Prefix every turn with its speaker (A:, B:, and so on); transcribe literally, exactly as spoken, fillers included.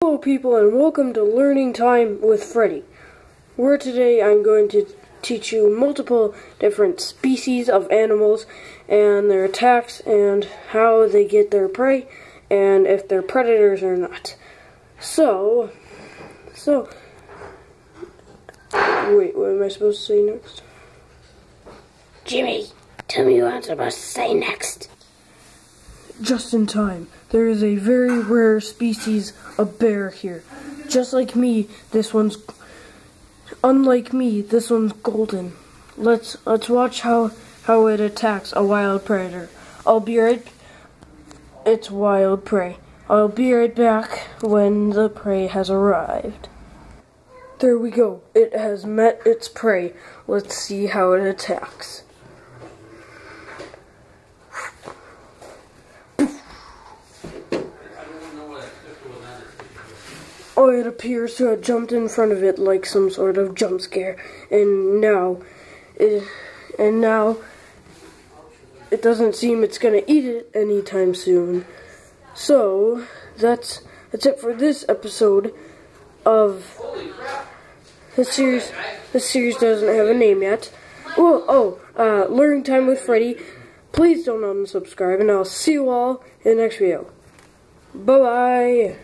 A: Hello people, and welcome to Learning Time with Freddy, where today I'm going to teach you multiple different species of animals and their attacks and how they get their prey and if they're predators or not. So, so, wait, what am I supposed to say next?
B: Jimmy, tell me what I'm supposed to say next.
A: Just in time. There is a very rare species of bear here. Just like me, this one's unlike me, this one's golden. Let's let's watch how how it attacks a wild predator. I'll be right it's wild prey. I'll be right back when the prey has arrived. There we go. It has met its prey. Let's see how it attacks. Oh, it appears to have jumped in front of it like some sort of jump scare, and now, it, and now, it doesn't seem it's gonna eat it anytime soon. So that's that's it for this episode of this series. This series doesn't have a name yet. Oh, oh, uh, Learning Time with Freddy. Please don't unsubscribe, and I'll see you all in the next video. Bye bye.